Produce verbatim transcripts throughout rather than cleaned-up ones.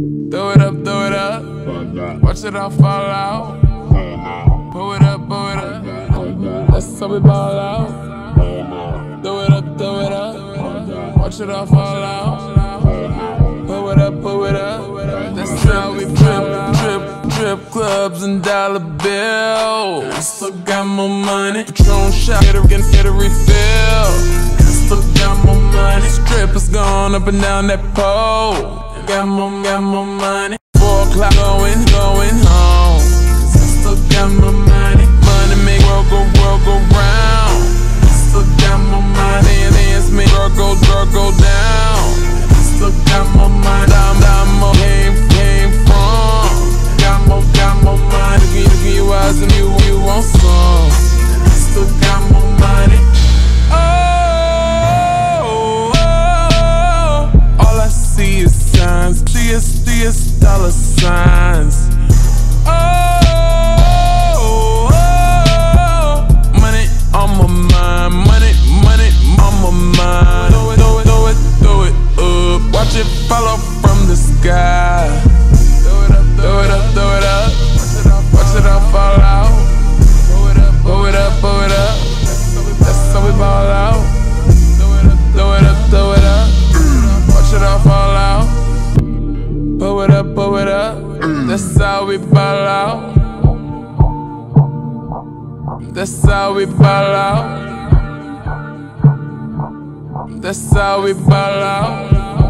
Throw it up, throw it up. Watch it all fall out. Pull it up, pull it up. That's how we ball out. Throw it up, throw it up. Watch it all fall out. Pull it up, pull it up. That's how we drip, drip, drip clubs and dollar bills. Still got more money. Patron shot, get a, get a refill. Still got more money. Strippers going up and down that pole. Got more, got more money. Four o'clock going, going home. Still got more money. Money make world go, world go round. Still got more money. Dance make world go, world go down. Still got more money. Down, down more came, came from. Got more, got more money. Look at you, your eyes and you, you want some. Still got more money. Oh, oh, oh. All I see is signs. See is, see is dollar signs. Oh, oh, oh. Money on my mind. Money, money on my mind. Throw it, throw it, throw it, throw it up. Watch it follow from the sky. Throw it up, throw it up, throw it up. Watch it all fall out. Pull it up, pull it up, pull it up. That's how we ball out. Throw it up, throw it up, throw it up. Watch it all fall out. Pull it up, pull it up. That's how we ball out. That's how we ball out. That's how we ball out.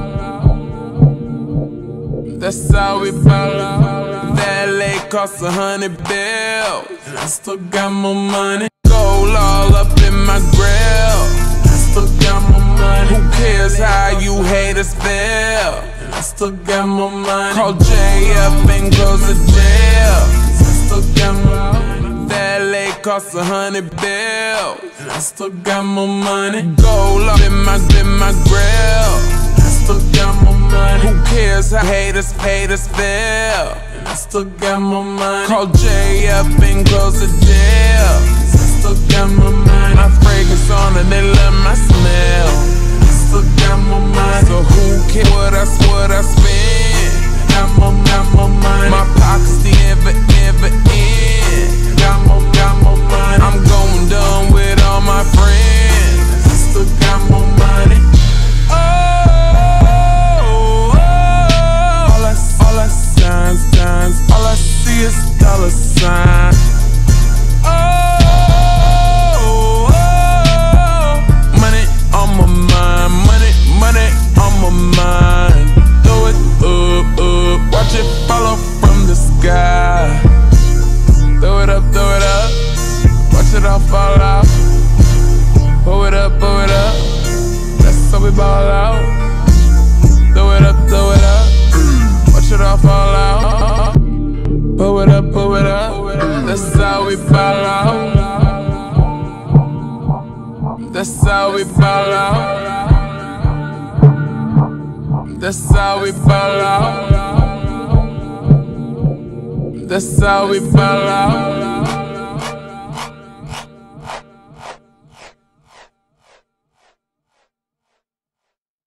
That's how we ball out. That lake cost a hundred bills. I still got more money. Gold all up in my grill. I still got more money. Who cares how you haters feel? I still got more money. Call J up and close the jail. I still got more money. That lake cost a hundred bills. I still got more money. Gold up in my, in my grill. I still got more money. Who cares how haters, haters feel? I still got more money. Call J up and close the deal. I still got more money. My fragrance on and they love my smell. I still got more money. So who cares what I, what I spend? Got more, got more money. My pockets the ever, ever end. Got more, got more money. I'm going dumb with all my friends. I still got more money. Oh, oh, oh. All I, all I signs, signs. All I see is dollar signs. Oh, oh, oh. Money on my mind. Money, money on my mind. Throw it up, up. Watch it follow from the sky. Throw it up, throw it up. Watch it all fall out. Pull it up, pull it up. That's how we ball out. Throw it up, throw it up. Watch it all fall out. Pull it up, pull it up. That's how we ball out. That's how we ball out. That's how we ball out. That's how we ball out.